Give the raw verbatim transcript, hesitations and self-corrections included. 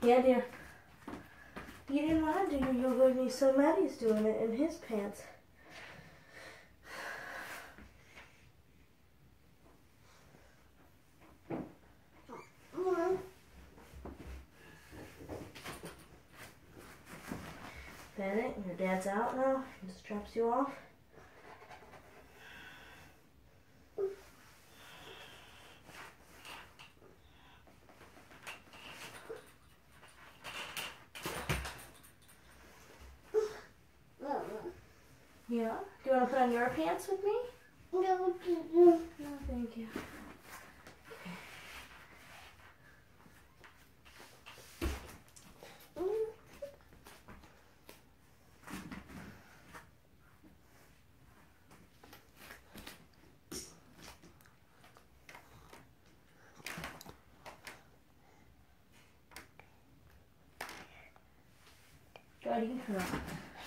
Yeah, dear. You didn't want to do your yoga with me, so Meddy's doing it in his pants. Bennett, your dad's out now. He just drops you off. Yeah? Do you want to put on your pants with me? No, No, thank you. Go ahead, you can come out.